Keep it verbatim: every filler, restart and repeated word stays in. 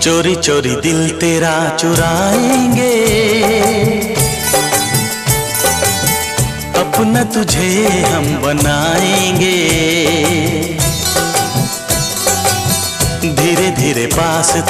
चोरी चोरी दिल तेरा चुराएंगे, अपना तुझे हम बनाएंगे। धीरे धीरे पास